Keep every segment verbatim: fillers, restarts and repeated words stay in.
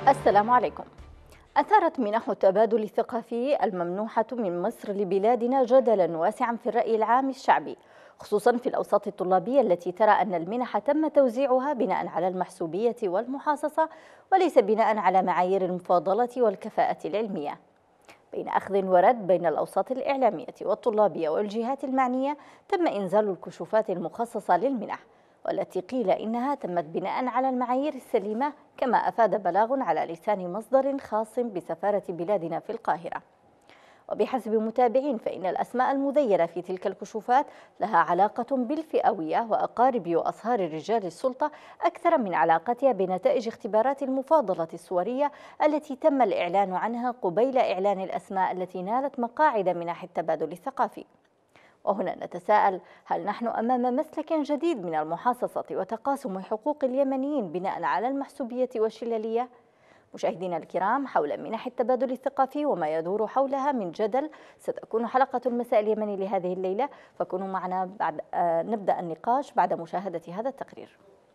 السلام عليكم. أثارت منح التبادل الثقافي الممنوحة من مصر لبلادنا جدلا واسعا في الرأي العام الشعبي، خصوصا في الأوساط الطلابية التي ترى أن المنح تم توزيعها بناء على المحسوبية والمحاصصة وليس بناء على معايير المفاضلة والكفاءة العلمية. بين أخذ ورد بين الأوساط الإعلامية والطلابية والجهات المعنية تم إنزال الكشوفات المخصصة للمنح، والتي قيل إنها تمت بناء على المعايير السليمة، كما أفاد بلاغ على لسان مصدر خاص بسفارة بلادنا في القاهرة. وبحسب متابعين فإن الأسماء المذيرة في تلك الكشوفات لها علاقة بالفئوية وأقارب وأصهار رجال السلطة أكثر من علاقتها بنتائج اختبارات المفاضلة الصورية التي تم الإعلان عنها قبيل إعلان الأسماء التي نالت مقاعد منح التبادل الثقافي. وهنا نتساءل: هل نحن أمام مسلك جديد من المحاصصة وتقاسم حقوق اليمنيين بناء على المحسوبية والشلالية؟ مشاهدينا الكرام، حول منح التبادل الثقافي وما يدور حولها من جدل ستكون حلقة المساء اليمني لهذه الليلة، فكونوا معنا بعد آه نبدأ النقاش بعد مشاهدة هذا التقرير.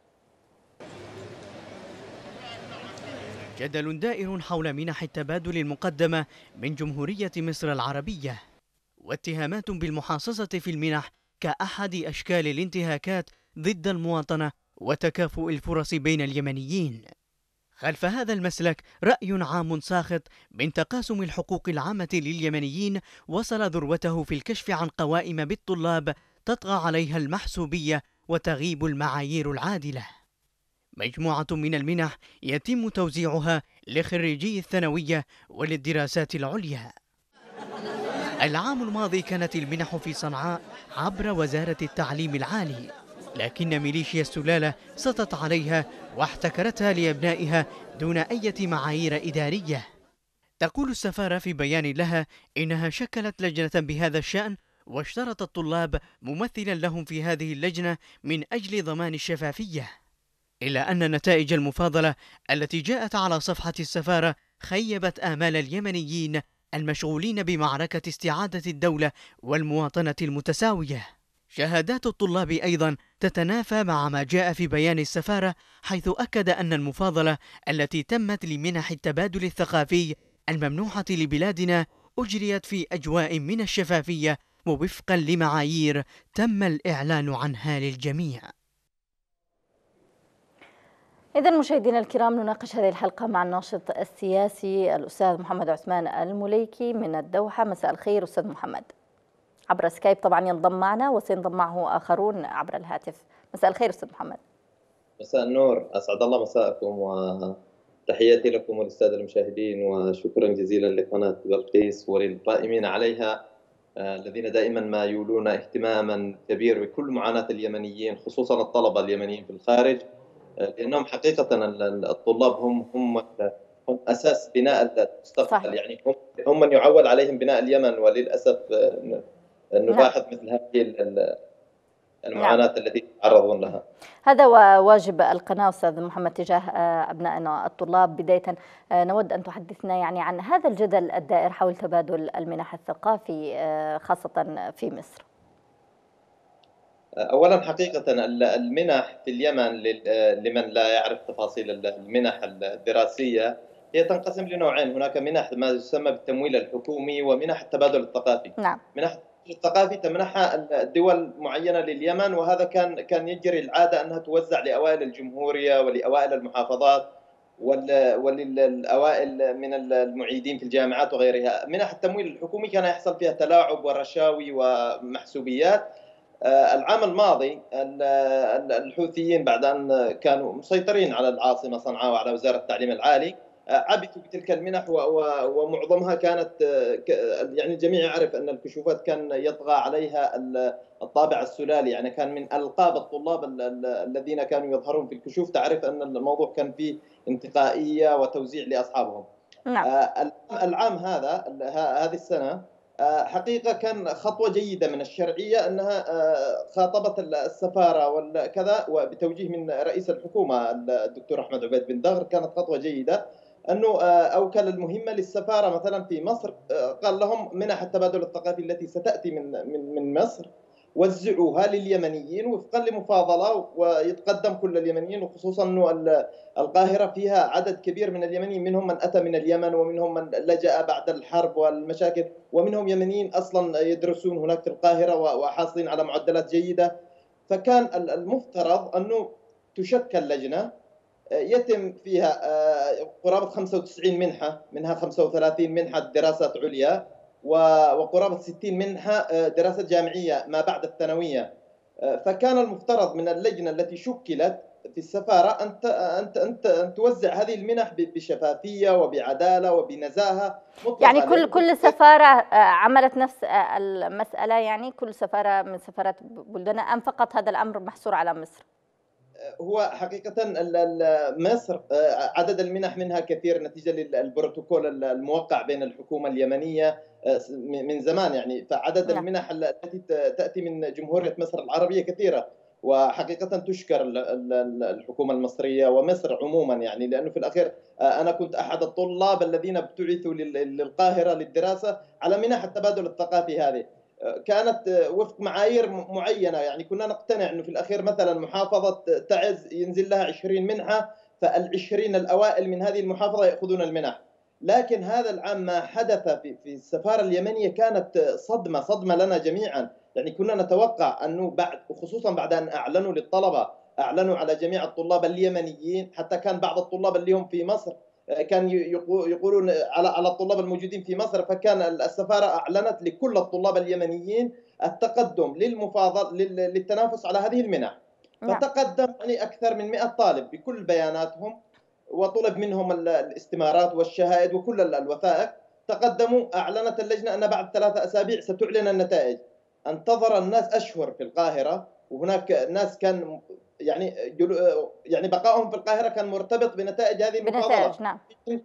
جدل دائر حول منح التبادل المقدمة من جمهورية مصر العربية، واتهامات بالمحاصصة في المنح كأحد أشكال الانتهاكات ضد المواطنة وتكافؤ الفرص بين اليمنيين. خلف هذا المسلك رأي عام ساخط من تقاسم الحقوق العامة لليمنيين وصل ذروته في الكشف عن قوائم بالطلاب تطغى عليها المحسوبية وتغيب المعايير العادلة. مجموعة من المنح يتم توزيعها لخريجي الثانوية وللدراسات العليا. العام الماضي كانت المنح في صنعاء عبر وزارة التعليم العالي، لكن ميليشيا السلالة سطت عليها واحتكرتها لأبنائها دون أي معايير إدارية. تقول السفارة في بيان لها إنها شكلت لجنة بهذا الشأن، واشترط الطلاب ممثلا لهم في هذه اللجنة من أجل ضمان الشفافية، إلا أن نتائج المفاضلة التي جاءت على صفحة السفارة خيبت آمال اليمنيين المشغولين بمعركة استعادة الدولة والمواطنة المتساوية. شهادات الطلاب أيضا تتنافى مع ما جاء في بيان السفارة، حيث أكد أن المفاضلة التي تمت لمنح التبادل الثقافي الممنوحة لبلادنا أجريت في أجواء من الشفافية ووفقا لمعايير تم الإعلان عنها للجميع. إذن مشاهدينا الكرام، نناقش هذه الحلقة مع الناشط السياسي الأستاذ محمد عثمان المليكي من الدوحة. مساء الخير أستاذ محمد. عبر سكايب طبعا ينضم معنا، وسينضم معه آخرون عبر الهاتف. مساء الخير أستاذ محمد. مساء النور، أسعد الله مساءكم وتحياتي لكم وللسادة المشاهدين، وشكرا جزيلا لقناة بلقيس وللقائمين عليها الذين دائما ما يولون اهتماما كبير بكل معاناة اليمنيين، خصوصا الطلبة اليمنيين في الخارج، لأنهم حقيقة الطلاب هم هم هم أساس بناء المستقبل. يعني هم هم من يعول عليهم بناء اليمن، وللأسف نلاحظ مثل هذه المعاناة نعم. التي يتعرضون لها. هذا واجب القناة أستاذ محمد تجاه أبنائنا الطلاب. بداية نود أن تحدثنا يعني عن هذا الجدل الدائر حول تبادل المنح الثقافي خاصة في مصر. أولا حقيقة المنح في اليمن لمن لا يعرف تفاصيل المنح الدراسية هي تنقسم لنوعين. هناك منح ما يسمى بالتمويل الحكومي ومنح التبادل الثقافي. نعم. منح الثقافي تمنحها دول معينة لليمن، وهذا كان كان يجري العادة أنها توزع لأوائل الجمهورية ولأوائل المحافظات وللأوائل من المعيدين في الجامعات وغيرها. منح التمويل الحكومي كان يحصل فيها تلاعب ورشاوي ومحسوبيات. العام الماضي الحوثيين بعد أن كانوا مسيطرين على العاصمة صنعاء وعلى وزارة التعليم العالي عبثوا بتلك المنح، ومعظمها كانت يعني الجميع يعرف أن الكشوفات كان يطغى عليها الطابع السلالي. يعني كان من ألقاب الطلاب الذين كانوا يظهرون في الكشوف تعرف أن الموضوع كان فيه انتقائية وتوزيع لأصحابهم. نعم. العام هذا هذه السنة حقيقة كان خطوة جيدة من الشرعية أنها خاطبت السفارة وكذا، وبتوجيه من رئيس الحكومة الدكتور أحمد عبيد بن دغر. كانت خطوة جيدة أنه أوكل المهمة للسفارة مثلا في مصر، قال لهم منح التبادل الثقافي التي ستأتي من من من مصر وزعوها لليمنيين وفقا لمفاضلة، ويتقدم كل اليمنيين، وخصوصا أنه القاهرة فيها عدد كبير من اليمنيين، منهم من أتى من اليمن ومنهم من لجأ بعد الحرب والمشاكل، ومنهم يمنيين أصلا يدرسون هناك في القاهرة وحاصلين على معدلات جيدة. فكان المفترض أنه تشكل لجنة يتم فيها قرابة خمسة وتسعين منحة، منها خمسة وثلاثين منحة دراسات عليا وقرابة ستين منحة دراسات جامعية ما بعد الثانوية. فكان المفترض من اللجنة التي شكلت في السفارة أن أن أن توزع هذه المنح بشفافية وبعدالة وبنزاهة مطلقة. يعني كل كل سفارة عملت نفس المسألة، يعني كل سفارة من سفارات بلدنا، أم فقط هذا الأمر محصور على مصر؟ هو حقيقة مصر عدد المنح منها كثير نتيجة للبروتوكول الموقع بين الحكومة اليمنية من زمان، يعني فعدد نعم. المنح التي تأتي من جمهورية مصر العربية كثيرة، وحقيقة تشكر الحكومة المصرية ومصر عموما، يعني لأنه في الأخير أنا كنت أحد الطلاب الذين ابتعثوا للقاهرة للدراسة على منح التبادل الثقافي هذه. كانت وفق معايير معينة، يعني كنا نقتنع أنه في الأخير مثلا محافظة تعز ينزل لها عشرين منحة، فالعشرين الأوائل من هذه المحافظة يأخذون المنح. لكن هذا العام ما حدث في السفارة اليمنية كانت صدمة صدمة لنا جميعا، يعني كنا نتوقع أنه بعد، وخصوصا بعد أن أعلنوا للطلبة، أعلنوا على جميع الطلاب اليمنيين، حتى كان بعض الطلاب اللي هم في مصر كان يقولون على على الطلاب الموجودين في مصر، فكان السفارة أعلنت لكل الطلاب اليمنيين التقدم للمفاضل للتنافس على هذه المنح. فتقدم يعني أكثر من مئة طالب بكل بياناتهم، وطلب منهم الاستمارات والشهائد وكل الوثائق. تقدموا، أعلنت اللجنة أن بعد ثلاثة أسابيع ستعلن النتائج. انتظر الناس أشهر في القاهرة، وهناك ناس كان يعني يعني بقائهم في القاهرة كان مرتبط بنتائج هذه المفاضلة. نعم.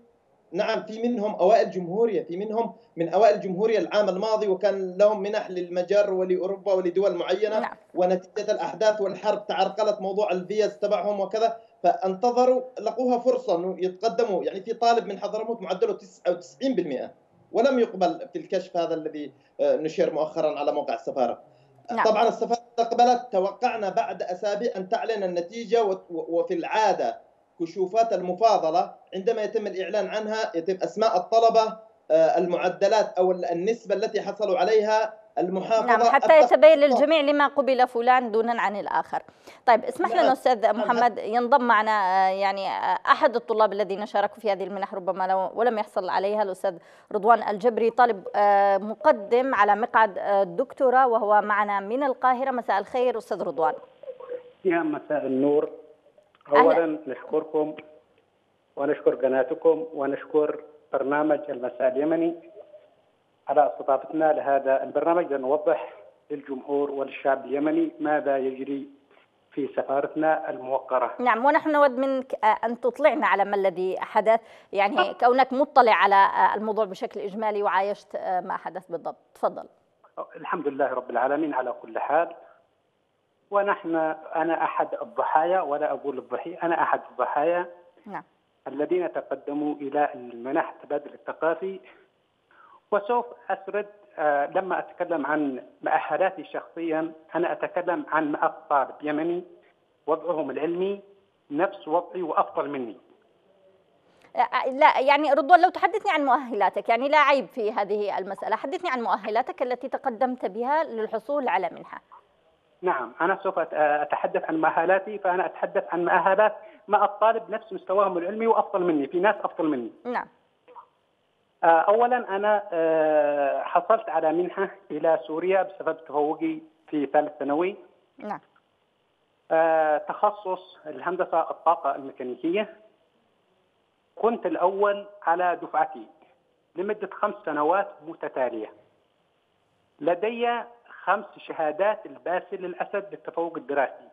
نعم، في منهم أوائل جمهورية، في منهم من أوائل جمهورية العام الماضي، وكان لهم منح للمجر ولأوروبا ولدول معينة. نعم. ونتيجة الأحداث والحرب تعرقلت موضوع الفيز تبعهم وكذا، فانتظروا لقوها فرصة أنه يتقدموا. يعني في طالب من حضرموت معدله تسعة وتسعين بالمئة ولم يقبل في الكشف هذا الذي نشر مؤخرا على موقع السفارة. نعم. طبعا السفارة استقبلت، توقعنا بعد أسابيع أن تعلن النتيجة، وفي العادة كشوفات المفاضلة عندما يتم الإعلان عنها يتم أسماء الطلبة، المعدلات أو النسبة التي حصلوا عليها، المحافظة. نعم، حتى يتبين للجميع لما قبل فلان دونا عن الآخر. طيب اسمح لنا أستاذ محمد، ينضم معنا يعني أحد الطلاب الذين شاركوا في هذه المنح ربما ولم يحصل عليها، الأستاذ رضوان الجبري، طالب مقدم على مقعد الدكتوراه وهو معنا من القاهرة. مساء الخير أستاذ رضوان. يا مساء النور. أولا نشكركم ونشكر قناتكم ونشكر برنامج المساء اليمني على استضافتنا لهذا البرنامج لنوضح للجمهور وللشعب اليمني ماذا يجري في سفارتنا الموقرة. نعم، ونحن نود منك أن تطلعنا على ما الذي حدث، يعني كونك مطلع على الموضوع بشكل إجمالي وعايشت ما حدث بالضبط. تفضل. الحمد لله رب العالمين على كل حال. ونحن أنا أحد الضحايا، ولا أقول الضحية، أنا أحد الضحايا. نعم. الذين تقدموا إلى المنح التبادل الثقافي. وسوف أسرد آه لما أتكلم عن مؤهلاتي شخصيا، أنا أتكلم عن مئة طالب يمني وضعهم العلمي نفس وضعي وأفضل مني. لا يعني رضوان، لو تحدثني عن مؤهلاتك، يعني لا عيب في هذه المسألة، حدثني عن مؤهلاتك التي تقدمت بها للحصول على منحة. نعم، أنا سوف أتحدث عن مؤهلاتي، فأنا أتحدث عن مؤهلات مع الطالب نفس مستواهم العلمي وأفضل مني، في ناس أفضل مني. نعم. أولا أنا حصلت على منحة إلى سوريا بسبب تفوقي في ثالث ثانوي. نعم. تخصص الهندسة الطاقة الميكانيكية. كنت الأول على دفعتي لمدة خمس سنوات متتالية. لدي خمس شهادات الباسل الأسد للتفوق الدراسي.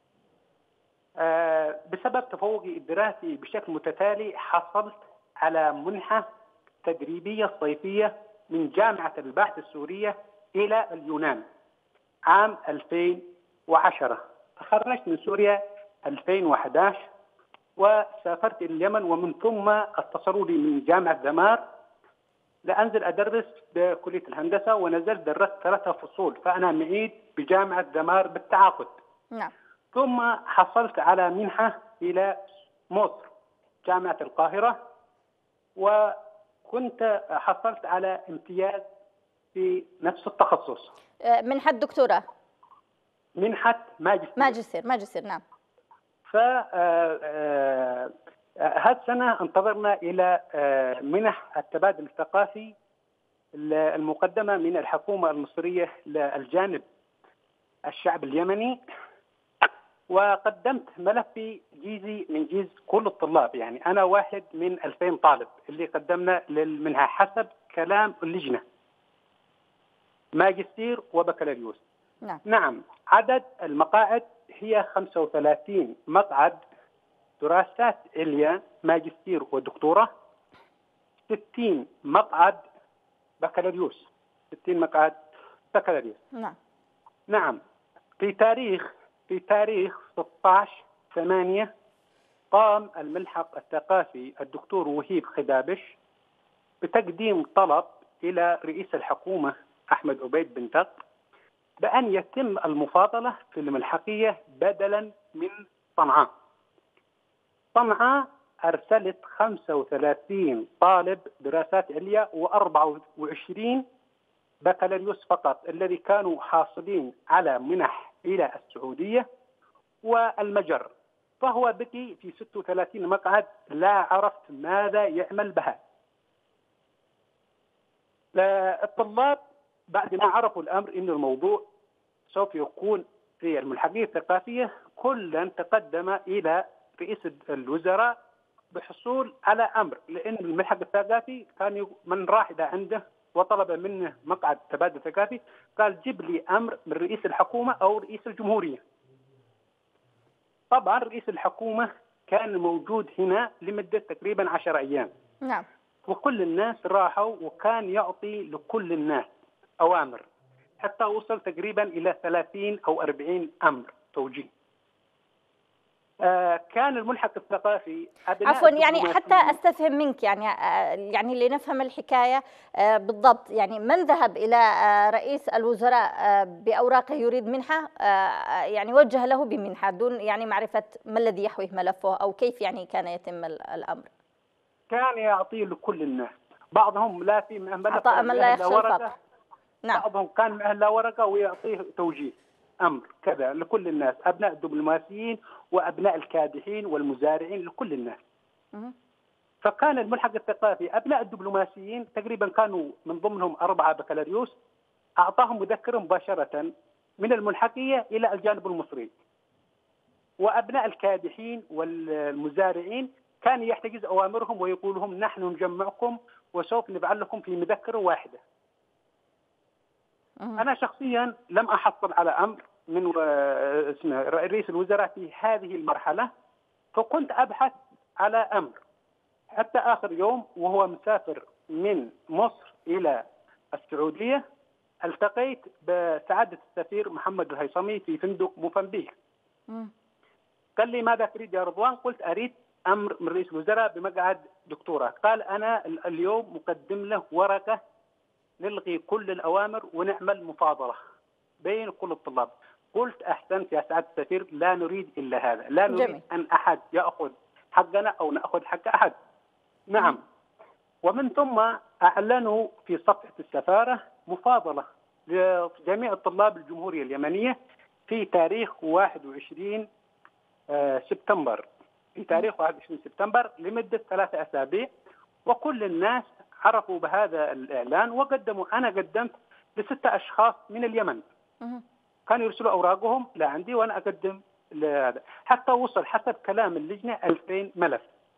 أه بسبب تفوقي الدراسي بشكل متتالي حصلت على منحة تدريبية صيفية من جامعة البحث السورية إلى اليونان عام ألفين وعشرة. تخرجت من سوريا ألفين وأحد عشر وسافرت إلى اليمن، ومن ثم اتصلوا لي من جامعة دمار لأنزل أدرس بكلية الهندسة، ونزلت درست ثلاثة فصول، فأنا معيد بجامعة دمار بالتعاقد. نعم. ثم حصلت على منحة إلى مصر جامعة القاهرة، وكنت حصلت على امتياز في نفس التخصص. منحة دكتوراه؟ منحة ماجستير. ماجستير ماجستير نعم. ف هذه السنة انتظرنا إلى منح التبادل الثقافي المقدمة من الحكومة المصرية للجانب الشعب اليمني، وقدمت ملفي جيزي من جيز كل الطلاب، يعني أنا واحد من ألفين طالب اللي قدمنا للمنحة حسب كلام اللجنة، ماجستير وبكالوريوس. نعم. نعم، عدد المقاعد هي خمسة وثلاثين مقعد دراسات عليا ماجستير ودكتوراه، ستين مقعد بكالوريوس، ستين مقعد بكالوريوس. نعم. نعم. في تاريخ في تاريخ ستة عشر ثمانية قام الملحق الثقافي الدكتور وهيب خدابش بتقديم طلب إلى رئيس الحكومة أحمد عبيد بن تق بأن يتم المفاضلة في الملحقية بدلا من صنعاء. صنعاء أرسلت خمسة وثلاثين طالب دراسات عليا وأربعة وعشرين بكالوريوس فقط، الذي كانوا حاصلين على منح إلى السعودية والمجر، فهو بقي في ستة وثلاثين مقعد لا عرفت ماذا يعمل بها. الطلاب بعد ما عرفوا الأمر إن الموضوع سوف يكون في الملحقية الثقافية، كلا تقدم إلى رئيس الوزراء بحصول على أمر، لأن الملحق الثقافي كان من راح إلى عنده وطلب منه مقعد تبادل ثقافي قال جيب لي أمر من رئيس الحكومة أو رئيس الجمهورية. طبعا رئيس الحكومة كان موجود هنا لمدة تقريبا عشر أيام. نعم. وكل الناس راحوا، وكان يعطي لكل الناس أوامر، حتى وصل تقريبا إلى ثلاثين أو أربعين أمر توجيه. آه كان الملحق الثقافي عفوا يعني حتى استفهم منك يعني آه يعني لنفهم الحكايه آه بالضبط، يعني من ذهب الى آه رئيس الوزراء آه باوراقه يريد منحه آه يعني وجه له بمنحه دون يعني معرفه ما الذي يحويه ملفه، او كيف يعني كان يتم الامر؟ كان يعطي لكل الناس، بعضهم لا في ملف عطاء من لا يخشى الفقر. نعم. بعضهم كان معه لا ورقه ويعطيه توجيه أمر كذا لكل الناس، أبناء الدبلوماسيين وأبناء الكادحين والمزارعين، لكل الناس. فكان الملحق الثقافي أبناء الدبلوماسيين تقريبا كانوا من ضمنهم أربعة بكالوريوس، أعطاهم مذكرة مباشرة من الملحقية إلى الجانب المصري. وأبناء الكادحين والمزارعين كان يحتجز أوامرهم ويقول لهم نحن نجمعكم وسوف نبعث لكم في مذكرة واحدة. أنا شخصيا لم أحصل على أمر من اسمه رئيس الوزراء في هذه المرحلة، فكنت أبحث على أمر حتى آخر يوم وهو مسافر من مصر إلى السعودية، التقيت بسعادة السفير محمد الهيثمي في فندق موفنبيك. قال لي ماذا تريد يا رضوان؟ قلت أريد أمر من رئيس الوزراء بمقعد دكتوراه. قال أنا اليوم مقدم له ورقة نلغي كل الأوامر ونعمل مفاضلة بين كل الطلاب. قلت أحسنت يا سعادة السفير، لا نريد إلا هذا، لا نريد جميل. أن أحد يأخذ حقنا أو نأخذ حق أحد. نعم. ومن ثم أعلنوا في صفحة السفارة مفاضلة لجميع الطلاب الجمهورية اليمنية في تاريخ واحد وعشرين سبتمبر، في تاريخ واحد وعشرين سبتمبر لمدة ثلاثة أسابيع، وكل الناس عرفوا بهذا الإعلان وقدموا. أنا قدمت لستة أشخاص من اليمن، كانوا يرسلوا أوراقهم لعندي وأنا أقدم لهذا، حتى وصل حسب كلام اللجنة ألفين ملف.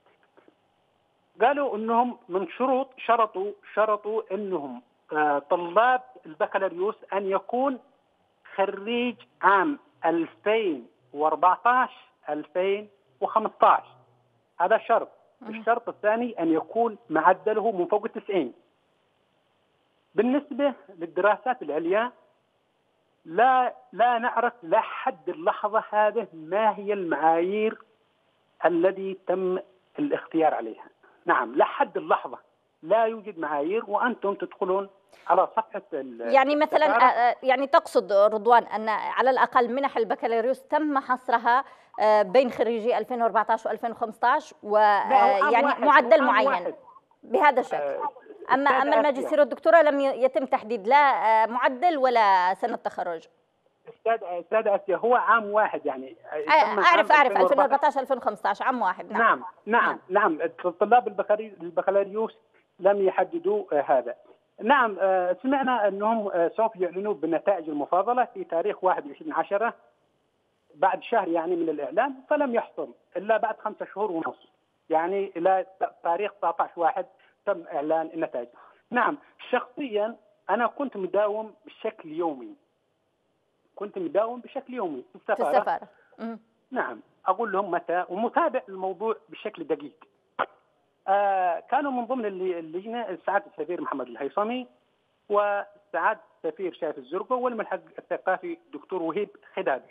قالوا أنهم من شروط شرطوا شرطوا أنهم طلاب البكالوريوس أن يكون خريج عام ألفين وأربعة عشر ألفين وخمسة عشر، هذا شرط. الشرط الثاني أن يكون معدله من فوق التسعين. بالنسبة للدراسات العليا لا لا نعرف لحد اللحظة هذه ما هي المعايير الذي تم الاختيار عليها. نعم، لحد اللحظة لا يوجد معايير، وأنتم تدخلون على صفحة يعني مثلا يعني تقصد رضوان أن على الأقل منح البكالوريوس تم حصرها بين خريجي ألفين وأربعة عشر وألفين وخمسة عشر ويعني معدل معين واحد. بهذا الشكل. أما أما الماجستير والدكتوراه لم يتم تحديد لا معدل ولا سنة تخرج. استاذ استاذ اسيا، هو عام واحد يعني. اعرف اعرف ألفين وأربعة عشر ألفين وخمسة عشر عام واحد. نعم نعم نعم, نعم. نعم. طلاب البكالوريوس لم يحددوا هذا. نعم، سمعنا انهم سوف يعلنوا بنتائج المفاضله في تاريخ واحد وعشرين عشرة بعد شهر يعني من الاعلان، فلم يحصل الا بعد خمسة شهور ونص، يعني الى تاريخ تسعة عشر واحد تم اعلان النتائج. نعم، شخصيا انا كنت مداوم بشكل يومي كنت مداوم بشكل يومي في السفاره, في السفارة. نعم، اقول لهم متى ومتابع الموضوع بشكل دقيق. آه كانوا من ضمن اللجنه سعاده السفير محمد الهيثمي وسعاده السفير شايف الزرقاء والملحق الثقافي دكتور وهيب خدابش.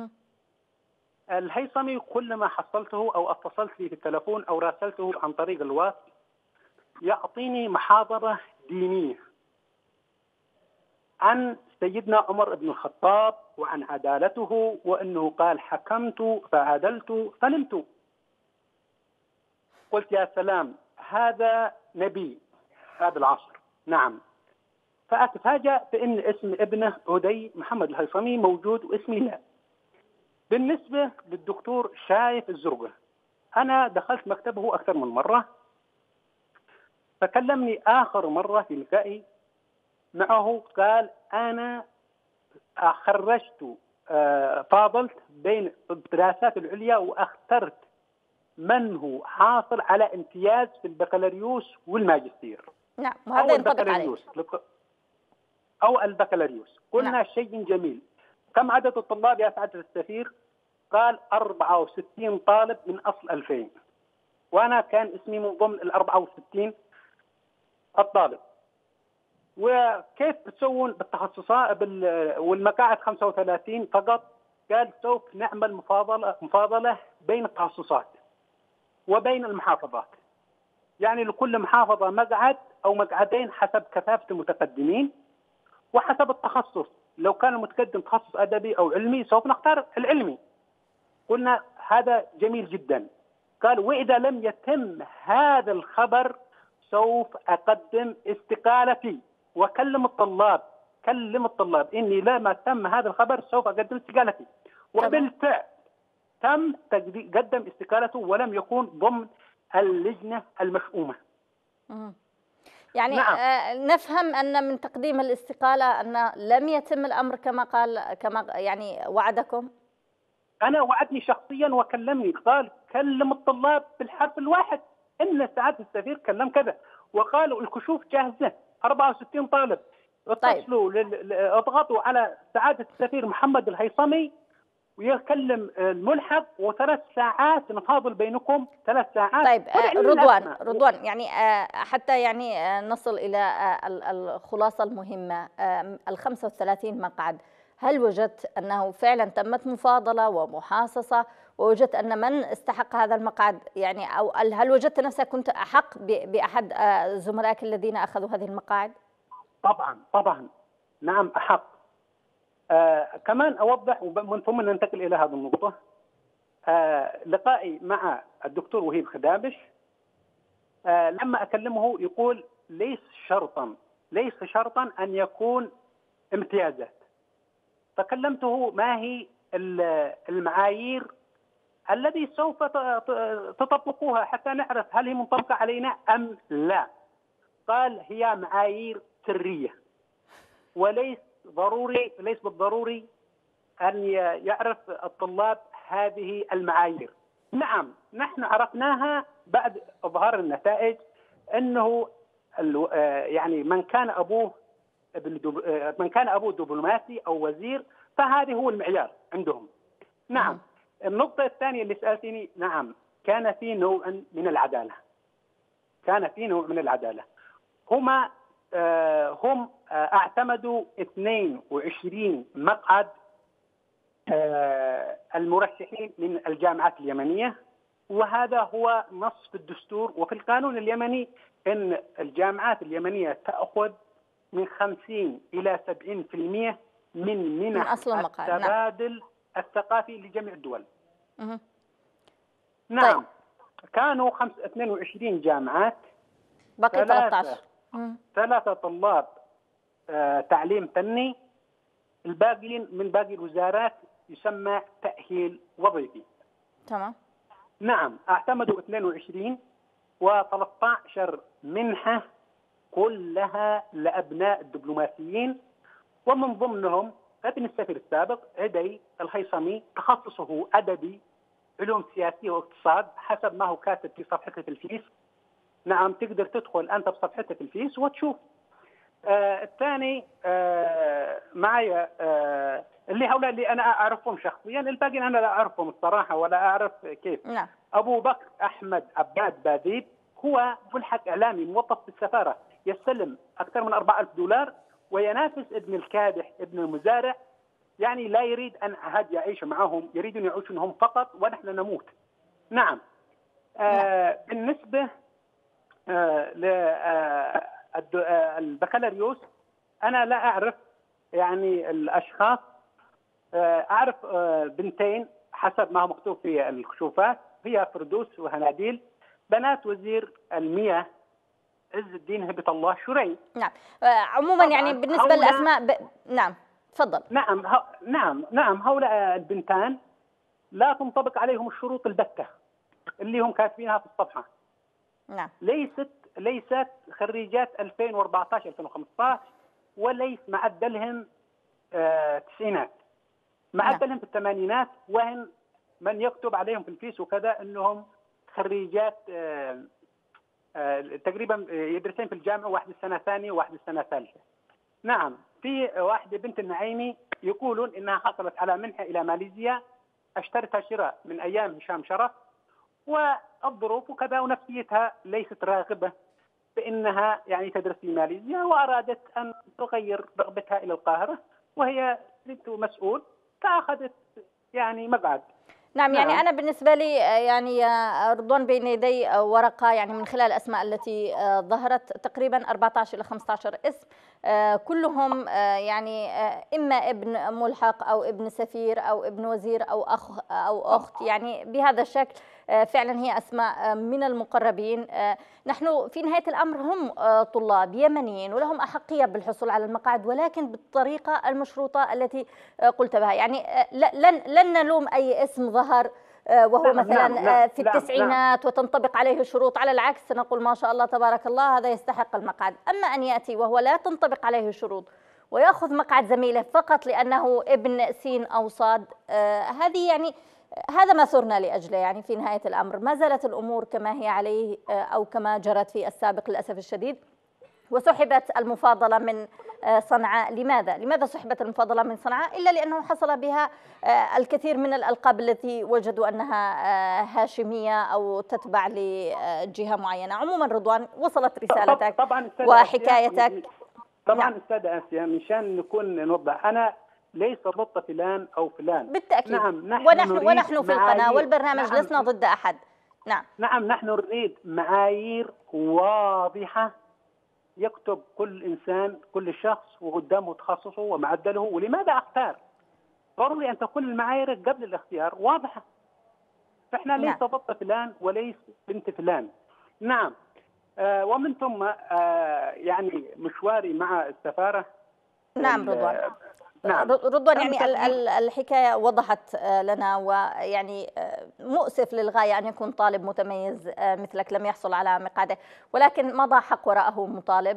الهيثمي كلما حصلته او اتصلت فيه في التلفون او راسلته عن طريق الواتس يعطيني محاضره دينيه عن سيدنا عمر بن الخطاب وعن عدالته، وانه قال حكمت فعدلت فنمت. قلت يا سلام، هذا نبي هذا العصر. نعم. فأتفاجأ بأن اسم ابنه عدي محمد الهيثمي موجود واسمي لا. بالنسبة للدكتور شايف الزرقاء، أنا دخلت مكتبه أكثر من مرة، فكلمني آخر مرة في لقائي معه قال أنا خرجت فاضلت بين الدراسات العليا واخترت من هو حاصل على امتياز في البكالوريوس والماجستير. نعم، وهذا ينطبق عليه. أو البكالوريوس. قلنا نعم. شيء جميل. كم عدد الطلاب يا سعادة السفير؟ قال أربعة وستين طالب من أصل ألفين، وأنا كان اسمي من ضمن ال أربعة وستين الطالب. وكيف بتسوون بالتخصصات والمقاعد خمسة وثلاثين فقط؟ قال سوف نعمل مفاضلة مفاضلة بين التخصصات وبين المحافظات، يعني لكل محافظة مقعد أو مقعدين حسب كثافة المتقدمين وحسب التخصص. لو كان المتقدم تخصص أدبي أو علمي سوف نختار العلمي. قلنا هذا جميل جدا. قال وإذا لم يتم هذا الخبر سوف أقدم استقالتي، وكلم الطلاب كلم الطلاب إني لما تم هذا الخبر سوف أقدم استقالتي. وبالفعل تم قدم استقالته ولم يكون ضمن اللجنة المشؤومة. يعني نعم. آه نفهم أن من تقديم الاستقالة أن لم يتم الأمر كما قال كما يعني وعدكم. أنا وعدني شخصيا وكلمني، قال كلم الطلاب بالحرف الواحد إن سعادة السفير كلم كذا، وقالوا الكشوف جاهزة أربعة وستين طالب. اتصلوا طيب. اضغطوا على سعادة السفير محمد الهيثمي ويكلم الملحق، وثلاث ساعات نفاضل بينكم ثلاث ساعات. طيب رضوان رضوان يعني حتى يعني نصل إلى الخلاصة المهمة، ال خمسة وثلاثين مقعد، هل وجدت أنه فعلا تمت مفاضلة ومحاصصة ووجدت أن من استحق هذا المقعد يعني، أو هل وجدت نفسك كنت أحق بأحد زملائك الذين أخذوا هذه المقاعد؟ طبعا طبعا نعم أحق. آه كمان أوضح ومن ثم ننتقل إلى هذه النقطة. آه لقائي مع الدكتور وهيب خدابش، آه لما أكلمه يقول ليس شرطا ليس شرطا أن يكون امتيازات. فكلمته ما هي المعايير الذي سوف تطبقوها حتى نعرف هل هي منطبقة علينا أم لا. قال هي معايير سرية وليس ضروري ليس بالضروري أن يعرف الطلاب هذه المعايير. نعم نحن عرفناها بعد إظهار النتائج، أنه يعني من كان أبوه من كان أبوه دبلوماسي أو وزير فهذا هو المعيار عندهم. نعم. النقطة الثانية اللي سألتني، نعم كان في نوع من العدالة كان في نوع من العدالة هما آه هم آه اعتمدوا اثنين وعشرين مقعد آه المرشحين من الجامعات اليمنية، وهذا هو نص في الدستور وفي القانون اليمني، أن الجامعات اليمنية تأخذ من خمسين إلى سبعين بالمئة من منح التبادل نعم. الثقافي لجميع الدول. مه. نعم طيب. كانوا اثنين وعشرين جامعات، بقي ثلاثة عشر، ثلاثة طلاب آه تعليم فني، الباقيين من باقي الوزارات يسمى تأهيل وظيفي. تمام. نعم اعتمدوا اثنين وعشرين وثلاثة عشر منحة كلها لأبناء الدبلوماسيين، ومن ضمنهم ابن السفير السابق عدي الهيثمي، تخصصه أدبي علوم سياسية واقتصاد حسب ما هو كاتب في صفحته في الفيس. نعم تقدر تدخل أنت بصفحته في الفيس وتشوف. آه الثاني آه معي آه اللي هؤلاء اللي أنا أعرفهم شخصيا، الباقيين أنا لا أعرفهم الصراحة ولا أعرف كيف. نعم. أبو بكر أحمد عباد باديب هو ملحق إعلامي موظف في السفارة، يستلم أكثر من أربعة آلاف دولار وينافس ابن الكادح ابن المزارع، يعني لا يريد أن أحد يعيش معهم، يريد أن يعيشون هم فقط ونحن نموت. نعم. آه بالنسبة آه للبكالوريوس أنا لا أعرف يعني الأشخاص، آه أعرف آه بنتين حسب ما هو مكتوب في الكشوفات، هي فردوس وهناديل بنات وزير المياه عز الدين هبة الله شري. نعم. آه عموما يعني بالنسبة للأسماء ب... نعم تفضل. نعم ه... نعم نعم هؤلاء البنتان لا تنطبق عليهم الشروط البتة اللي هم كاتبينها في الصفحة. نعم. ليست ليست خريجات ألفين وأربعة عشر ألفين وخمسة عشر، وليس معدلهم آه تسعينات، معدلهم نعم. في الثمانينات، وهن من يكتب عليهم في الفيس وكذا انهم خريجات آه آه تقريبا يدرسين في الجامعة، واحد السنة ثانية وواحد السنة ثالثة. نعم في واحدة بنت النعيمي يقولون انها حصلت على منحة الى ماليزيا، اشترتها شراء من ايام هشام شرف، والظروف وكذا ونفسيتها ليست راغبة بانها يعني تدرس في ماليزيا، وارادت ان تغير رغبتها الى القاهرة، وهي بنت مسؤول فاخذت يعني مقعد. نعم يعني أنا بالنسبة لي يعني يا رضوان بين يدي ورقة يعني من خلال الأسماء التي ظهرت تقريبا أربعة عشر إلى خمسة عشر اسم، كلهم يعني إما ابن ملحق أو ابن سفير أو ابن وزير أو أخ أو أخت، يعني بهذا الشكل فعلا هي أسماء من المقربين. نحن في نهاية الأمر هم طلاب يمنيين ولهم أحقية بالحصول على المقاعد، ولكن بالطريقة المشروطة التي قلت بها. يعني لن لن نلوم أي اسم ظهر وهو نعم مثلا نعم في التسعينات نعم وتنطبق عليه شروط، على العكس سنقول ما شاء الله تبارك الله هذا يستحق المقعد. أما أن يأتي وهو لا تنطبق عليه شروط ويأخذ مقعد زميله فقط لأنه ابن سين أو صاد، آه هذه يعني هذا ما ثرنا لأجله. يعني في نهاية الأمر ما زالت الأمور كما هي عليه أو كما جرت في السابق للأسف الشديد، وسحبت المفاضلة من صنعاء. لماذا؟ لماذا سحبت المفاضلة من صنعاء؟ إلا لأنه حصل بها الكثير من الألقاب التي وجدوا أنها هاشمية أو تتبع لجهة معينة. عموما رضوان وصلت رسالتك طبعا وحكايتك. طبعا نعم. أستاذة آسيا مشان نكون نوضح، أنا ليس ضد فلان أو فلان بالتأكيد. نعم نحن ونحن ونحن في القناة والبرنامج نعم. لسنا ضد أحد. نعم نعم نحن نريد معايير واضحة يكتب كل إنسان كل شخص وقدامه تخصصه ومعدله ولماذا أختار. ضروري أن تكون المعايير قبل الاختيار واضحة. فإحنا ليس نعم. ضد فلان وليس بنت فلان. نعم آه ومن ثم آه يعني مشواري مع السفارة. نعم رضوان. نعم. رضوان يعني الحكاية وضحت لنا، ويعني مؤسف للغاية أن يكون طالب متميز مثلك لم يحصل على مقعده، ولكن مضى حق وراءه مطالب.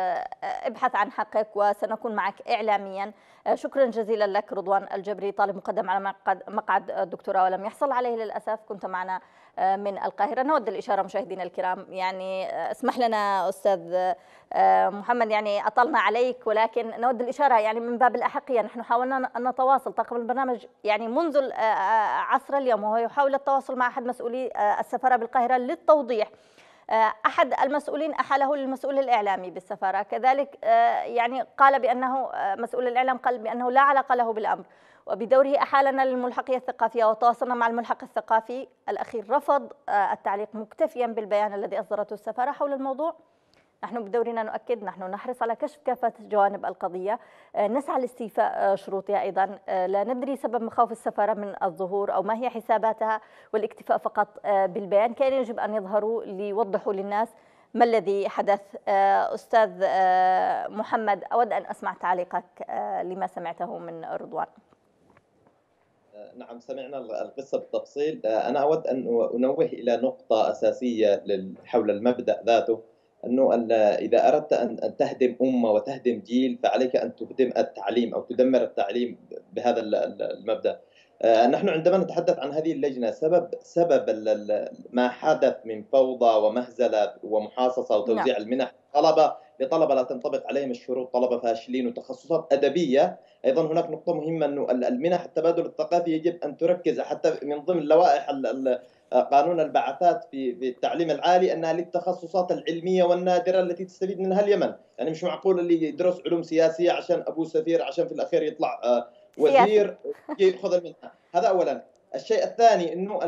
ابحث عن حقك وسنكون معك إعلاميا. شكرا جزيلا لك رضوان الجبري، طالب مقدم على مقعد الدكتوراه ولم يحصل عليه للأسف، كنت معنا من القاهرة. نود الإشارة مشاهدينا الكرام، يعني اسمح لنا أستاذ محمد يعني أطلنا عليك، ولكن نود الإشارة يعني من باب الأحقية، نحن حاولنا أن نتواصل، طاقم البرنامج يعني منذ عصر اليوم وهو يحاول التواصل مع أحد مسؤولي السفارة بالقاهرة للتوضيح. أحد المسؤولين أحاله للمسؤول الإعلامي بالسفارة، كذلك يعني قال بأنه مسؤول الإعلام قال بأنه لا علاقة له بالأمر، وبدوره أحالنا للملحقية الثقافية وتواصلنا مع الملحق الثقافي الأخير رفض التعليق مكتفيا بالبيان الذي أصدرته السفارة حول الموضوع. نحن بدورنا نؤكد، نحن نحرص على كشف كافة جوانب القضية، نسعى لاستيفاء شروطها أيضا، لا ندري سبب مخاوف السفارة من الظهور أو ما هي حساباتها والاكتفاء فقط بالبيان. كان يجب أن يظهروا ليوضحوا للناس ما الذي حدث. أستاذ محمد، أود أن أسمع تعليقك لما سمعته من رضوان. نعم، سمعنا القصة بالتفصيل. أنا أود أن أنوه إلى نقطة أساسية حول المبدأ ذاته، أنه إذا أردت أن تهدم أمة وتهدم جيل فعليك أن تهدم التعليم أو تدمر التعليم بهذا المبدأ. نحن عندما نتحدث عن هذه اللجنة سبب سبب ما حدث من فوضى ومهزلة ومحاصصة وتوزيع نعم. المنح طلبة لطلبة لا تنطبق عليهم الشروط، طلبة فاشلين وتخصصات أدبية. أيضا هناك نقطة مهمة، أنه المنح التبادل الثقافي يجب أن تركز حتى من ضمن لوائح قانون البعثات في التعليم العالي أنها للتخصصات العلمية والنادرة التي تستفيد منها اليمن. يعني مش معقول اللي يدرس علوم سياسية عشان أبوه سفير عشان في الأخير يطلع وزير يأخذ المنحة. هذا أولا. الشيء الثاني أنه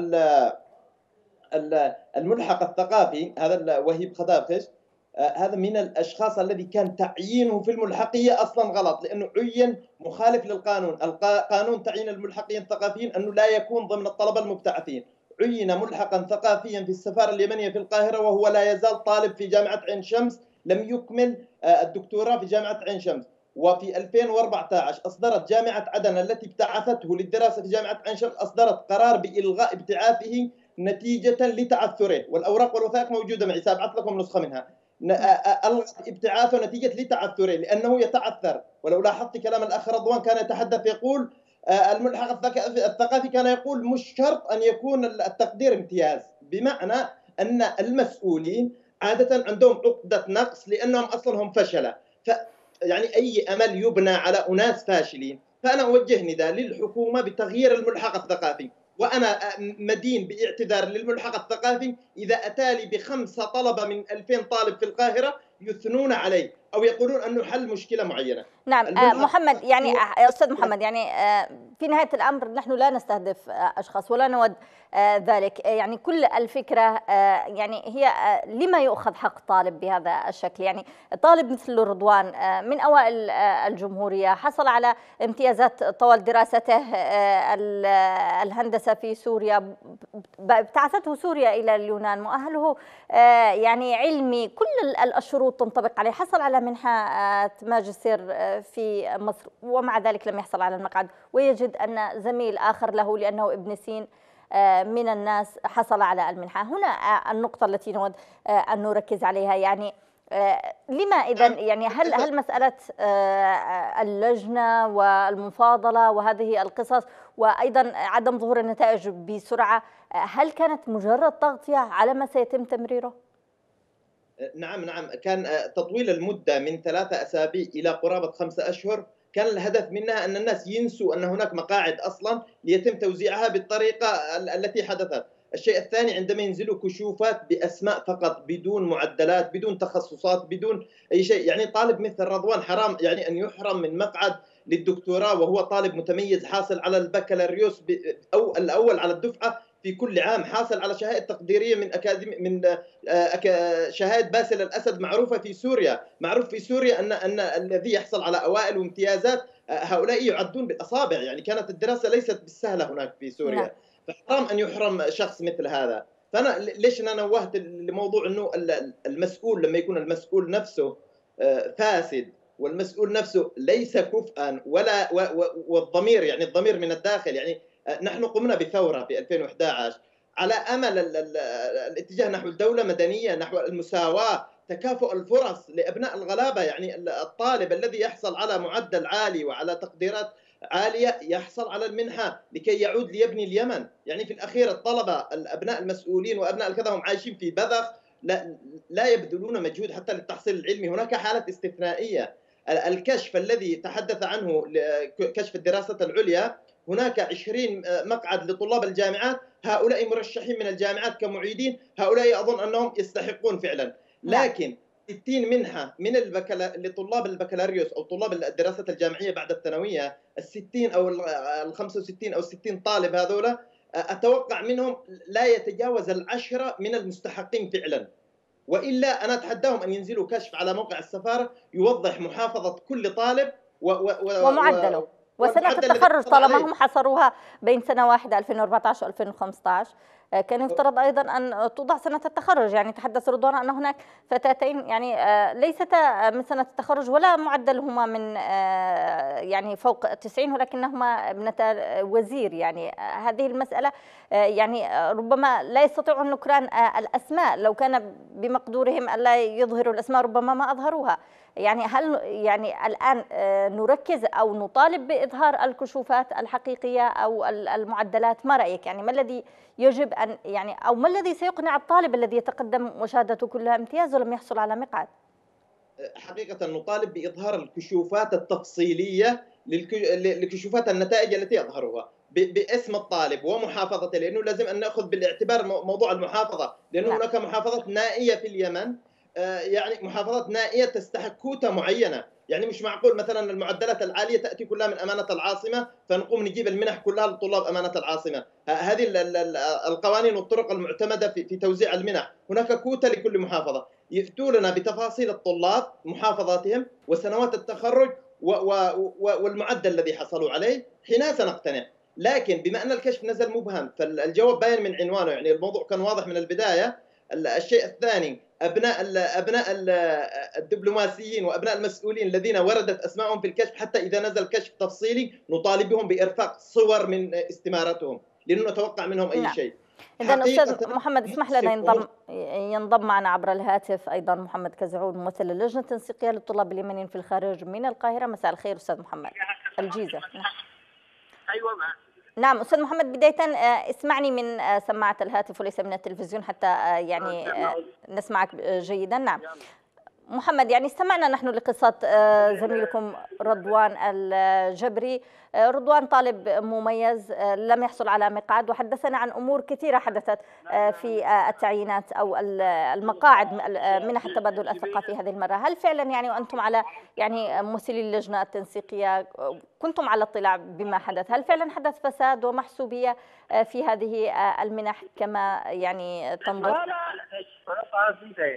الملحق الثقافي هذا وهيب خدافش هذا من الأشخاص الذي كان تعيينه في الملحقية أصلا غلط، لأنه عين مخالف للقانون. القانون تعيين الملحقين الثقافيين أنه لا يكون ضمن الطلبة المبتعثين. عين ملحقا ثقافيا في السفارة اليمنية في القاهرة وهو لا يزال طالب في جامعة عين شمس، لم يكمل الدكتوراه في جامعة عين شمس. وفي ألفين وأربعة عشر أصدرت جامعة عدن التي ابتعثته للدراسة في جامعة عين شمس أصدرت قرار بإلغاء ابتعاثه نتيجة لتعثره، والأوراق والوثائق موجودة معي، سأبعث لكم نسخة منها. ألغت ابتعاثه نتيجة لتعثره لأنه يتعثر. ولو لاحظت كلام الأخ رضوان كان يتحدث يقول الملحق الثقافي كان يقول مش شرط أن يكون التقدير امتياز، بمعنى أن المسؤولين عادة عندهم عقدة نقص لأنهم أصلا هم فشلة. ف يعني أي أمل يبنى على أناس فاشلين. فأنا أوجه نداء للحكومة بتغيير الملحق الثقافي، وأنا مدين باعتذار للملحق الثقافي إذا أتالي بخمسة طلبة من ألفين طالب في القاهرة يثنون عليه أو يقولون أنه حل مشكلة معينة. نعم آه محمد، يعني آه أستاذ محمد، يعني آه في نهاية الأمر نحن لا نستهدف آه أشخاص ولا نود آه ذلك. آه يعني كل الفكرة آه يعني هي آه لما يؤخذ حق طالب بهذا الشكل؟ يعني طالب مثل رضوان آه من أوائل آه الجمهورية، حصل على امتيازات طوال دراسته آه الهندسة في سوريا، ابتعثته سوريا إلى اليونان، مؤهله آه يعني علمي، كل الشروط تنطبق عليه، حصل على منحة ماجستير في مصر ومع ذلك لم يحصل على المقعد، ويجد أن زميل آخر له لأنه ابن سين من الناس حصل على المنحة. هنا النقطة التي نود أن نركز عليها. يعني لما إذن يعني هل هل مسألة اللجنة والمفاضلة وهذه القصص وأيضا عدم ظهور النتائج بسرعة، هل كانت مجرد تغطية على ما سيتم تمريره؟ نعم نعم كان تطويل المدة من ثلاثة أسابيع إلى قرابة خمسة أشهر، كان الهدف منها أن الناس ينسوا أن هناك مقاعد أصلا ليتم توزيعها بالطريقة التي حدثت. الشيء الثاني، عندما ينزلوا كشوفات بأسماء فقط بدون معدلات بدون تخصصات بدون أي شيء، يعني طالب مثل رضوان حرام يعني أن يحرم من مقعد للدكتوراه وهو طالب متميز حاصل على البكالوريوس أو الأول على الدفعة في كل عام، حاصل على شهادة تقديرية من أكاديمي من شهادة باسل الأسد معروفة في سوريا. معروف في سوريا أن أن الذي يحصل على أوائل وامتيازات هؤلاء يعدون بالأصابع، يعني كانت الدراسة ليست بالسهلة هناك في سوريا. فحرام أن يحرم شخص مثل هذا. فأنا ليش أنا نوهت لموضوع أنه المسؤول لما يكون المسؤول نفسه فاسد والمسؤول نفسه ليس كفءا ولا والضمير يعني الضمير من الداخل. يعني نحن قمنا بثورة في ألفين وأحد عشر على أمل الاتجاه نحو الدولة مدنية، نحو المساواة، تكافؤ الفرص لأبناء الغلابة. يعني الطالب الذي يحصل على معدل عالي وعلى تقديرات عالية يحصل على المنحة لكي يعود ليبني اليمن. يعني في الأخير الطلبة الأبناء المسؤولين وأبناء الكذا هم عايشين في بذخ، لا, لا يبذلون مجهود حتى للتحصيل العلمي. هناك حالة استثنائية. الكشف الذي تحدث عنه كشف الدراسة العليا، هناك عشرين مقعد لطلاب الجامعات، هؤلاء مرشحين من الجامعات كمعيدين، هؤلاء أظن أنهم يستحقون فعلا. لكن ستين منحة من البكلا... لطلاب البكالوريوس أو طلاب الدراسات الجامعية بعد الثانوية، الستين أو الخمسة وستين أو الستين طالب هذولا أتوقع منهم لا يتجاوز العشرة من المستحقين فعلا، وإلا أنا أتحداهم أن ينزلوا كشف على موقع السفارة يوضح محافظة كل طالب و... و... ومعدله و... وسنة التخرج طالما هم حصروها بين سنة واحدة ألفين وأربعة عشر وألفين وخمسة عشر. كان يفترض أيضا أن توضع سنة التخرج. يعني تحدث رضوان أن هناك فتاتين يعني ليستا من سنة التخرج ولا معدلهما من يعني فوق تسعين، ولكنهما ابنتا وزير. يعني هذه المسألة يعني ربما لا يستطيعون نكران الأسماء، لو كان بمقدورهم ألا يظهروا الأسماء ربما ما أظهروها. يعني هل يعني الآن نركز أو نطالب بإظهار الكشوفات الحقيقية أو المعدلات؟ ما رأيك؟ يعني ما الذي يجب أن يعني أو ما الذي سيقنع الطالب الذي يتقدم وشهادته كلها امتياز ولم يحصل على مقعد؟ حقيقة نطالب بإظهار الكشوفات التفصيلية لكشوفات النتائج التي يظهرها باسم الطالب ومحافظته، لأنه لازم أن نأخذ بالاعتبار موضوع المحافظة، لأنه لا. هناك محافظات نائية في اليمن، يعني محافظات نائية تستحق كوتا معينة. يعني مش معقول مثلا المعدلات العالية تأتي كلها من أمانة العاصمة فنقوم نجيب المنح كلها لطلاب أمانة العاصمة. هذه القوانين والطرق المعتمدة في توزيع المنح. هناك كوتا لكل محافظة، يفتوا لنا بتفاصيل الطلاب محافظاتهم وسنوات التخرج والمعدل الذي حصلوا عليه، حينها سنقتنع. لكن بما أن الكشف نزل مبهم فالجواب باين من عنوانه، يعني الموضوع كان واضح من البداية. الشيء الثاني، أبناء أبناء الدبلوماسيين وأبناء المسؤولين الذين وردت أسمائهم في الكشف، حتى إذا نزل كشف تفصيلي نطالبهم بإرفاق صور من استمارتهم، لأنه نتوقع منهم أي نعم. شيء. إذن أستاذ محمد اسمح لنا ينضم ينضم معنا عبر الهاتف أيضا محمد كزعود ممثل اللجنة التنسيقية للطلاب اليمنيين في الخارج من القاهرة. مساء الخير أستاذ محمد. الجيزة. أيوة. نعم أستاذ محمد، بداية اسمعني من سماعة الهاتف وليس من التلفزيون حتى يعني نسمعك جيدا. نعم محمد، يعني استمعنا نحن لقصة زميلكم رضوان الجبري. رضوان طالب مميز لم يحصل على مقعد، وحدثنا عن أمور كثيرة حدثت في التعيينات أو المقاعد منح التبادل الثقافي هذه المرة. هل فعلا يعني وأنتم على يعني ممثلي اللجنة التنسيقية كنتم على اطلاع بما حدث؟ هل فعلا حدث فساد ومحسوبية في هذه المنح كما يعني تنظر؟ لا لا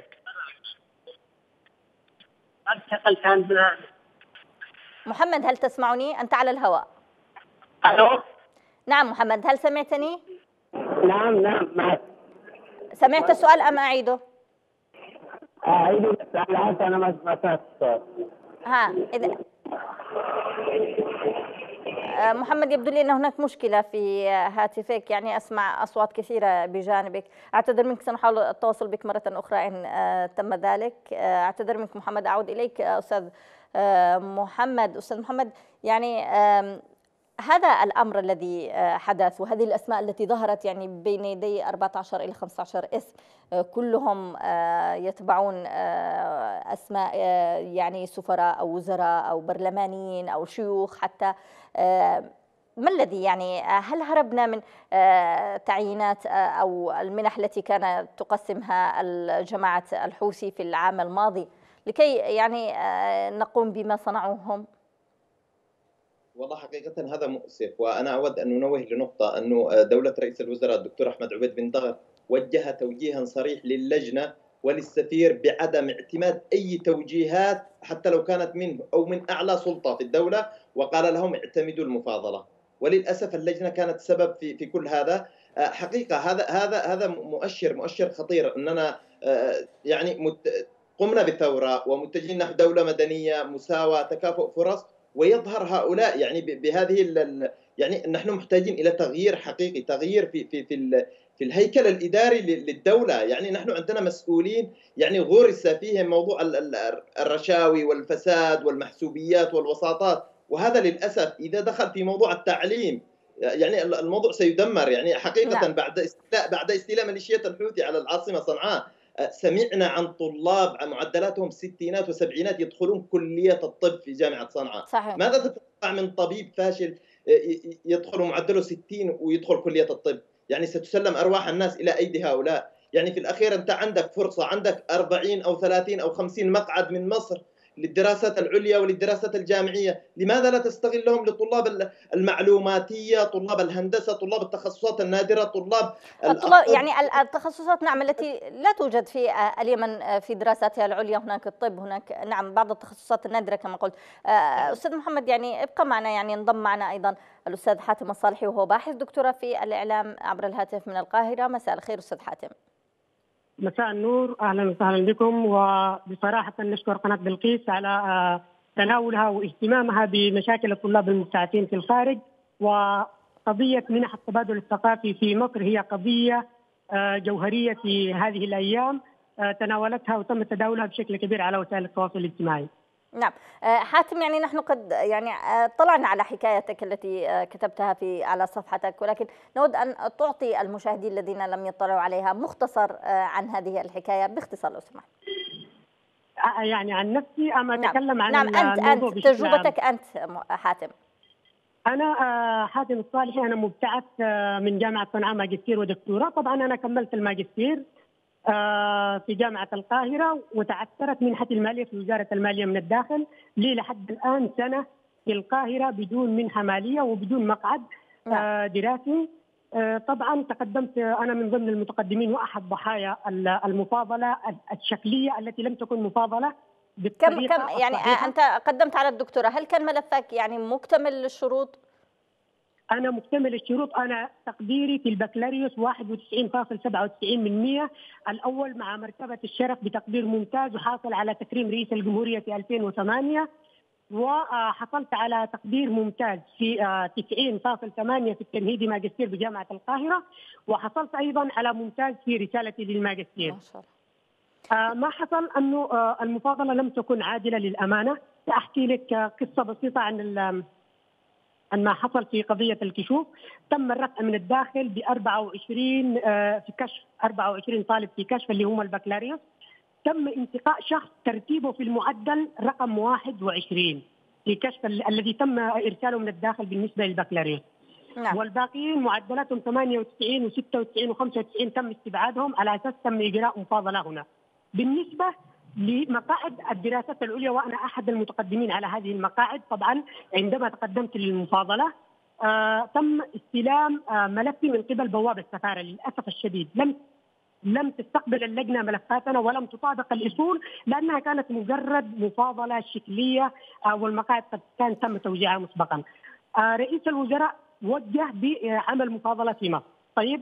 محمد هل تسمعني؟ أنت على الهواء. ألو. نعم محمد، هل سمعتني؟ نعم نعم معك. سمعت السؤال أم أعيده؟ أعيد السؤال حتى أنا ما سمعت السؤال. ها إذا محمد يبدو لي أن هناك مشكلة في هاتفك، يعني أسمع أصوات كثيرة بجانبك. أعتذر منك، سنحاول التواصل بك مرة أخرى إن تم ذلك. أعتذر منك محمد. أعود إليك أستاذ محمد. أستاذ محمد، يعني هذا الأمر الذي حدث وهذه الأسماء التي ظهرت يعني بين يدي أربعة عشر إلى خمسة عشر اسم، كلهم يتبعون أسماء يعني سفراء أو وزراء أو برلمانيين أو شيوخ حتى. ما الذي يعني هل هربنا من تعيينات أو المنح التي كانت تقسمها الجماعة الحوثي في العام الماضي لكي يعني نقوم بما صنعوه هم؟ والله حقيقة هذا مؤسف، وأنا أود أن ننوه لنقطة أنه دولة رئيس الوزراء الدكتور أحمد عبيد بن دغر وجه توجيها صريح للجنة وللسفير بعدم اعتماد أي توجيهات حتى لو كانت منه أو من أعلى سلطة في الدولة، وقال لهم اعتمدوا المفاضلة. وللأسف اللجنة كانت سبب في في كل هذا. حقيقة هذا هذا هذا مؤشر مؤشر خطير أننا يعني قمنا بثورة ومتجهين نحو دولة مدنية مساواة تكافؤ فرص، ويظهر هؤلاء يعني بهذه يعني نحن محتاجين إلى تغيير حقيقي، تغيير في في في في الهيكل الإداري للدولة. يعني نحن عندنا مسؤولين يعني غرس فيهم موضوع الرشاوي والفساد والمحسوبيات والوساطات، وهذا للأسف إذا دخل في موضوع التعليم يعني الموضوع سيدمر. يعني حقيقة نعم. بعد استيلاء بعد استيلاء ميليشيات الحوثي على العاصمة صنعاء سمعنا عن طلاب معدلاتهم ستينات وسبعينات يدخلون كلية الطب في جامعة صنعاء. صحيح. ماذا تتوقع من طبيب فاشل يدخل معدله ستين ويدخل كلية الطب؟ يعني ستسلم أرواح الناس إلى أيدي هؤلاء. يعني في الأخير أنت عندك فرصة، عندك أربعين أو ثلاثين أو خمسين مقعد من مصر للدراسات العليا وللدراسات الجامعية، لماذا لا تستغلهم لطلاب المعلوماتية، طلاب الهندسة، طلاب التخصصات النادرة، طلاب الطلاب الطب؟ يعني التخصصات نعم التي لا توجد في اليمن في دراساتها العليا، هناك الطب، هناك نعم بعض التخصصات النادرة كما قلت. أستاذ محمد يعني ابقى معنا، يعني انضم معنا أيضا الأستاذ حاتم الصالحي وهو باحث دكتوراه في الإعلام عبر الهاتف من القاهرة. مساء الخير أستاذ حاتم. مساء النور، اهلا وسهلا بكم. وبصراحه نشكر قناه بلقيس على تناولها واهتمامها بمشاكل الطلاب المبتعثين في الخارج. وقضيه منح التبادل الثقافي في مصر هي قضيه جوهريه في هذه الايام، تناولتها وتم تداولها بشكل كبير على وسائل التواصل الاجتماعي. نعم حاتم، يعني نحن قد يعني طلعنا على حكايتك التي كتبتها في على صفحتك، ولكن نود أن تعطي المشاهدين الذين لم يطلعوا عليها مختصر عن هذه الحكاية باختصار لو سمحت. يعني عن نفسي أما نعم. أتكلم عن نعم أنت الموضوع أنت تجربتك أنت حاتم. أنا حاتم الصالحي، أنا مبتعث من جامعة صنعاء ماجستير ودكتوراه. طبعا أنا كملت الماجستير في جامعة القاهرة، وتعثرت منحة المالية في وزارة المالية من الداخل لي لحد الآن سنة في القاهرة بدون منحة مالية وبدون مقعد دراسي. طبعا تقدمت أنا من ضمن المتقدمين وأحد ضحايا المفاضلة الشكلية التي لم تكن مفاضلة بالطريقة كم كم يعني الصحيحة. أنت قدمت على الدكتوراه، هل كان ملفك يعني مكتمل الشروط؟ أنا مكتمل الشروط. أنا تقديري في البكالوريوس واحد وتسعين فاصلة سبعة وتسعين بالمئة، الأول مع مرتبة الشرف بتقدير ممتاز، وحاصل على تكريم رئيس الجمهورية في ألفين وثمانية، وحصلت على تقدير ممتاز في تسعين فاصلة ثمانية في التمهيدي ماجستير بجامعة القاهرة، وحصلت أيضا على ممتاز في رسالتي للماجستير. ما شاء الله. ما حصل أنه المفاضلة لم تكن عادلة للأمانة. سأحكي لك قصة بسيطة عن عن ما حصل في قضية الكشوف. تم الرفع من الداخل ب أربعة وعشرين في كشف، أربعة وعشرين طالب في كشف اللي هم البكالوريوس. تم انتقاء شخص ترتيبه في المعدل رقم واحد وعشرين في كشف الذي تم إرساله من الداخل بالنسبة للبكالوريوس. نعم. والباقيين معدلاتهم ثمانية وتسعين وستة وتسعين وخمسة وتسعين تم استبعادهم على أساس تم إجراء مفاضلة هنا. بالنسبة لمقاعد الدراسات العليا، وأنا أحد المتقدمين على هذه المقاعد، طبعا عندما تقدمت للمفاضلة آه تم استلام آه ملفي من قبل بوابة السفارة. للأسف الشديد لم لم تستقبل اللجنة ملفاتنا ولم تطابق الأصول، لأنها كانت مجرد مفاضلة شكلية آه والمقاعد قد كان تم توزيعها مسبقا. آه رئيس الوزراء وجه بعمل مفاضلة في مصر. طيب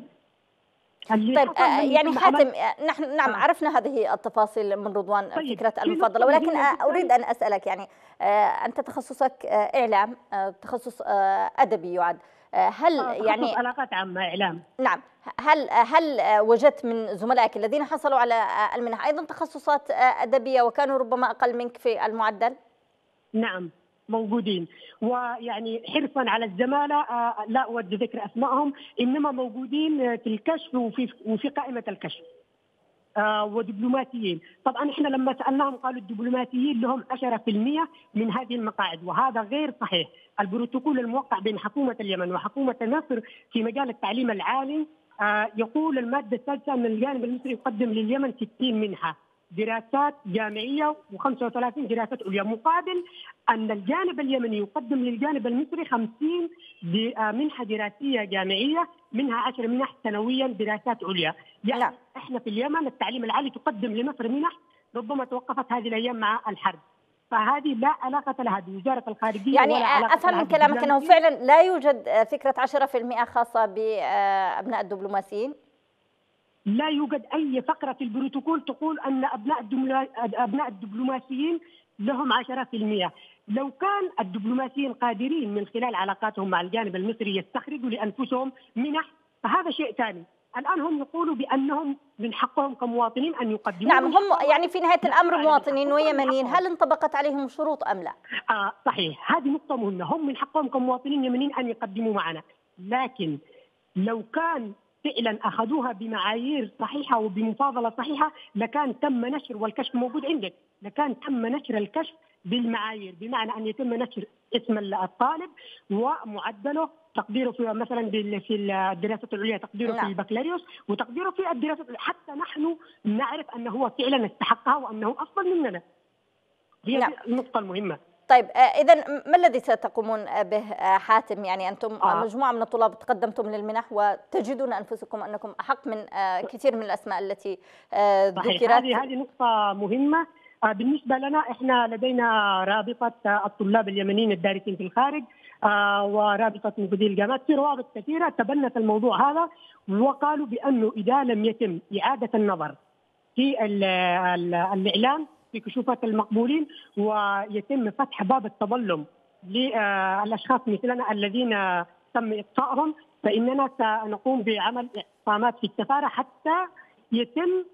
طيب يعني حاتم، نحن نعم آه. عرفنا هذه التفاصيل من رضوان طيب. فكرة المفاضلة، ولكن أريد أن أسألك يعني أنت تخصصك إعلام، تخصص أدبي يعد، هل آه يعني علاقات عامة إعلام؟ نعم، هل هل وجدت من زملائك الذين حصلوا على المنح أيضا تخصصات أدبية وكانوا ربما أقل منك في المعدل؟ نعم موجودين، ويعني حرصا على الزمالة لا أود ذكر أسمائهم، إنما موجودين في الكشف وفي وفي قائمة الكشف ودبلوماسيين. طبعا احنا لما سألناهم قالوا الدبلوماسيين لهم عشرة بالمئة من هذه المقاعد، وهذا غير صحيح. البروتوكول الموقع بين حكومة اليمن وحكومة مصر في مجال التعليم العالي يقول المادة السادسة أن الجانب المصري يقدم لليمن ستين منحة دراسات جامعية وخمسة وثلاثين دراسات عليا، مقابل أن الجانب اليمني يقدم للجانب المصري خمسين منحة دراسية جامعية، منها عشر منح سنويا دراسات عليا. يعني لا. احنا في اليمن التعليم العالي تقدم لمصر منح ربما توقفت هذه الأيام مع الحرب، فهذه لا علاقة لها بوزارة الخارجية. يعني أفهم من كلامك أنه فعلا لا يوجد فكرة عشرة بالمئة خاصة بأبناء الدبلوماسيين؟ لا يوجد أي فقرة في البروتوكول تقول أن أبناء أبناء الدبلوماسيين لهم عشرة بالمئة. لو كان الدبلوماسيين قادرين من خلال علاقاتهم مع الجانب المصري يستخرجوا لأنفسهم منح فهذا شيء ثاني. الآن هم يقولوا بأنهم من حقهم كمواطنين أن يقدموا. نعم، هم يعني في نهاية الأمر مواطنين ويمنيين، هل انطبقت عليهم شروط أم لا؟ آه صحيح، هذه نقطة مهمة. هم من حقهم كمواطنين يمنيين أن يقدموا معنا، لكن لو كان فعلا اخذوها بمعايير صحيحه وبمفاضله صحيحه لكان تم نشر، والكشف موجود عندك، لكان تم نشر الكشف بالمعايير، بمعنى ان يتم نشر اسم الطالب ومعدله، تقديره في مثلا في الدراسات العليا، تقديره في البكالوريوس، وتقديره في الدراسات، حتى نحن نعرف انه هو فعلا استحقها وانه افضل مننا. هي نعم. النقطه المهمه. طيب إذا ما الذي ستقومون به حاتم؟ يعني أنتم آه. مجموعة من الطلاب تقدمتم للمنح وتجدون أنفسكم أنكم أحق من كثير من الأسماء التي ذكرت. هذه هذه نقطة مهمة بالنسبة لنا. إحنا لدينا رابطة الطلاب اليمنيين الدارسين في الخارج ورابطة مديري الجامعات، في روابط كثيرة تبنت الموضوع هذا، وقالوا بأنه إذا لم يتم إعادة النظر في الإعلان في كشوفات المقبولين ويتم فتح باب التظلم للاشخاص مثلنا الذين تم اقصائهم، فاننا سنقوم بعمل اعتصامات في السفاره حتى يتم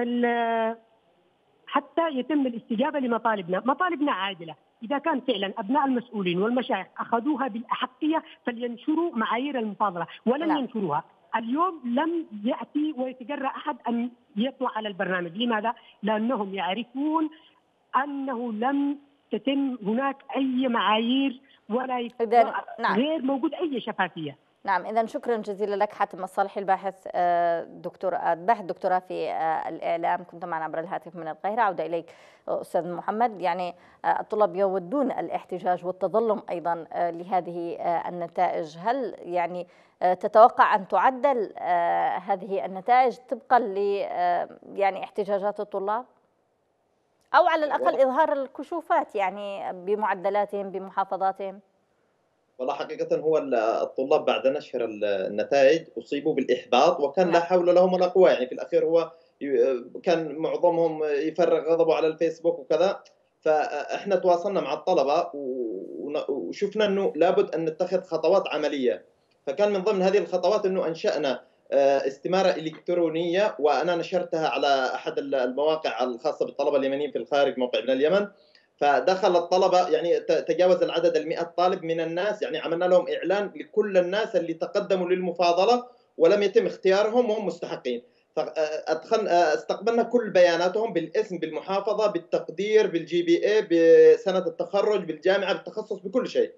حتى يتم الاستجابه لمطالبنا، مطالبنا عادله. اذا كان فعلا ابناء المسؤولين والمشايخ اخذوها بالاحقيه فلينشروا معايير المفاضله، ولن لا. ينشروها. اليوم لم يأتي ويتجرأ أحد أن يطلع على البرنامج. لماذا؟ لأنهم يعرفون أنه لم تتم هناك أي معايير ولا نعم. غير موجود أي شفافية. نعم، إذا شكرا جزيلا لك حاتم الصالحي، الباحث دكتور باحث دكتوراه في الإعلام، كنت معنا عبر الهاتف من القاهرة. عودة إليك أستاذ محمد. يعني الطلاب يودون الاحتجاج والتظلم أيضا لهذه النتائج، هل يعني تتوقع أن تعدل هذه النتائج طبقا ل يعني احتجاجات الطلاب، أو على الأقل إظهار الكشوفات يعني بمعدلاتهم بمحافظاتهم؟ والله حقيقة هو الطلاب بعد نشر النتائج أصيبوا بالإحباط، وكان لا حول لهم ولا قوة. يعني في الأخير هو كان معظمهم يفرغ غضبه على الفيسبوك وكذا. فإحنا تواصلنا مع الطلبة وشفنا أنه لابد أن نتخذ خطوات عملية. فكان من ضمن هذه الخطوات أنه أنشأنا استمارة إلكترونية، وأنا نشرتها على أحد المواقع الخاصة بالطلبة اليمنيين في الخارج، موقع ابن اليمن. فدخل الطلبة يعني تجاوز العدد المئة طالب من الناس، يعني عملنا لهم إعلان لكل الناس اللي تقدموا للمفاضلة ولم يتم اختيارهم وهم مستحقين. فأدخلنا استقبلنا كل بياناتهم بالاسم، بالمحافظة، بالتقدير، بالجي بي اي، بسنة التخرج، بالجامعة، بالتخصص، بكل شيء،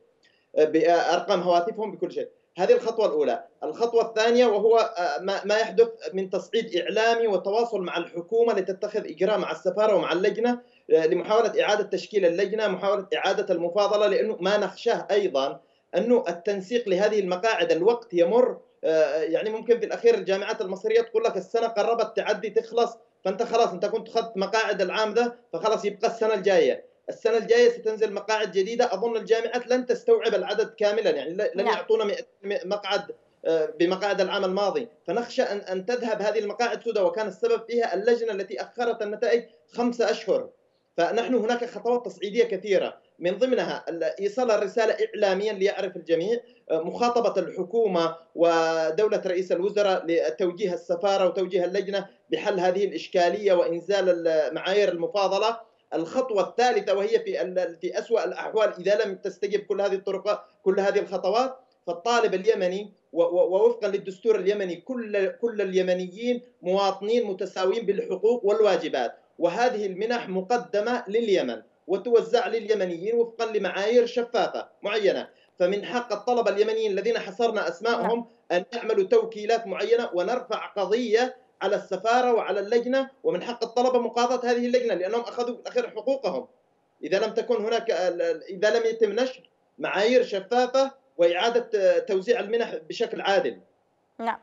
بأرقام هواتفهم، بكل شيء. هذه الخطوة الأولى. الخطوة الثانية وهو ما يحدث من تصعيد إعلامي وتواصل مع الحكومة لتتخذ إجراء مع السفارة ومع اللجنة لمحاولة إعادة تشكيل اللجنة، محاولة إعادة المفاضلة، لأنه ما نخشاه أيضا أنه التنسيق لهذه المقاعد الوقت يمر. يعني ممكن في الأخير الجامعات المصرية تقول لك السنة قربت تعدي تخلص، فأنت خلاص أنت كنت أخذت مقاعد العام ده، فخلاص يبقى السنة الجاية السنة الجاية ستنزل مقاعد جديدة. أظن الجامعات لن تستوعب العدد كاملا، يعني لن يعطونا مقعد بمقاعد العام الماضي، فنخشى أن أن تذهب هذه المقاعد سدى، وكان السبب فيها اللجنة التي أخرت النتائج خمسة أشهر. فنحن هناك خطوات تصعيدية كثيرة، من ضمنها إيصال الرسالة إعلاميا ليعرف الجميع، مخاطبة الحكومة ودولة رئيس الوزراء لتوجيه السفارة وتوجيه اللجنة بحل هذه الإشكالية وإنزال معايير المفاضلة. الخطوة الثالثة وهي في في أسوأ الأحوال إذا لم تستجب كل هذه الطرق كل هذه الخطوات، فالطالب اليمني ووفقا للدستور اليمني كل كل اليمنيين مواطنين متساويين بالحقوق والواجبات، وهذه المنح مقدمة لليمن وتوزع لليمنيين وفقا لمعايير شفافة معينة. فمن حق الطلبة اليمنيين الذين حصرنا أسمائهم أن يعملوا توكيلات معينة ونرفع قضية على السفارة وعلى اللجنة، ومن حق الطلبة مقاضاة هذه اللجنة لأنهم أخذوا بالأخير حقوقهم إذا لم تكن هناك إذا لم يتم نشر معايير شفافة وإعادة توزيع المنح بشكل عادل. نعم.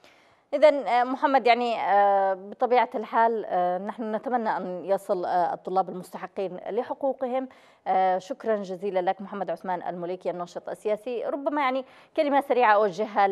إذا محمد، يعني بطبيعة الحال نحن نتمنى أن يصل الطلاب المستحقين لحقوقهم. شكرا جزيلا لك محمد عثمان المليكي الناشط السياسي. ربما يعني كلمة سريعة أوجهها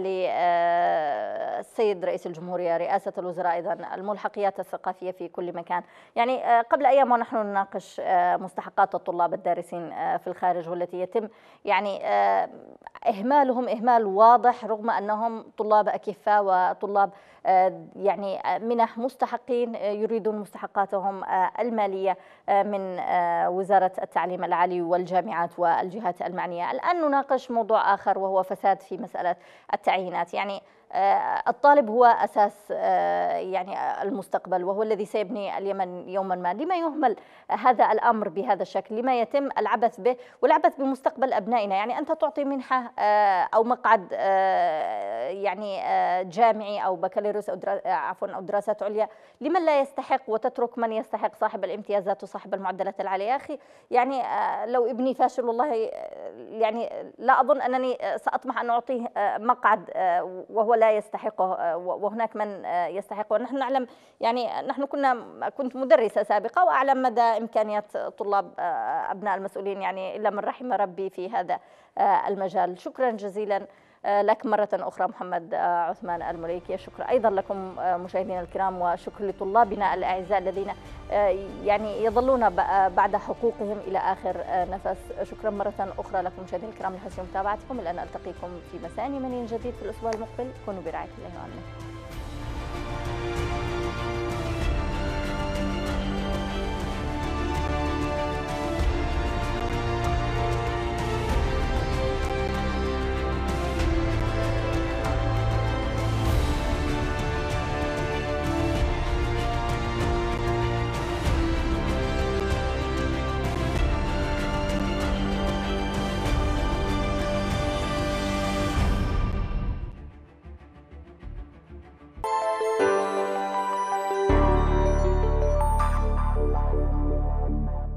للسيد رئيس الجمهورية، رئاسة الوزراء، أيضا الملحقيات الثقافية في كل مكان. يعني قبل أيام ونحن نناقش مستحقات الطلاب الدارسين في الخارج، والتي يتم يعني إهمالهم إهمال واضح رغم أنهم طلاب أكفاء وطلاب يعني منح مستحقين يريدون مستحقاتهم المالية من وزارة التعليم العالي والجامعات والجهات المعنية. الآن نناقش موضوع آخر وهو فساد في مسألة التعيينات. يعني الطالب هو أساس يعني المستقبل، وهو الذي سيبني اليمن يوما ما. لما يهمل هذا الأمر بهذا الشكل؟ لما يتم العبث به والعبث بمستقبل أبنائنا؟ يعني أنت تعطي منحة أو مقعد يعني جامعي أو بكالوريوس أو عفوا أو دراسات عليا لمن لا يستحق، وتترك من يستحق صاحب الامتيازات وصاحب المعدلات العالية. يا أخي يعني لو ابني فاشل والله يعني لا أظن أنني سأطمح أن أعطيه مقعد وهو لا يستحقه وهناك من يستحقه. نحن نعلم يعني نحن كنا كنت مدرسة سابقة وأعلم مدى إمكانيات طلاب أبناء المسؤولين يعني إلا من رحم ربي في هذا المجال. شكرا جزيلا لك مرة أخرى محمد عثمان المليكي. شكرا أيضا لكم مشاهدينا الكرام، وشكرا لطلابنا الأعزاء الذين يعني يظلون بعد حقوقهم إلى آخر نفس. شكرا مرة أخرى لكم مشاهدينا الكرام لحسن متابعتكم. الآن ألتقيكم في مساء يمني جديد في الأسبوع المقبل. كونوا برعاية الله وأمنه.